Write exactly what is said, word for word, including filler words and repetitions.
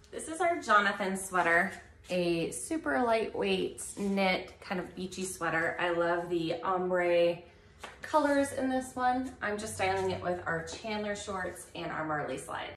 This is our Jonathan sweater, a super lightweight knit kind of beachy sweater. I love the ombre colors in this one. I'm just styling it with our Chandler shorts and our Marley slide.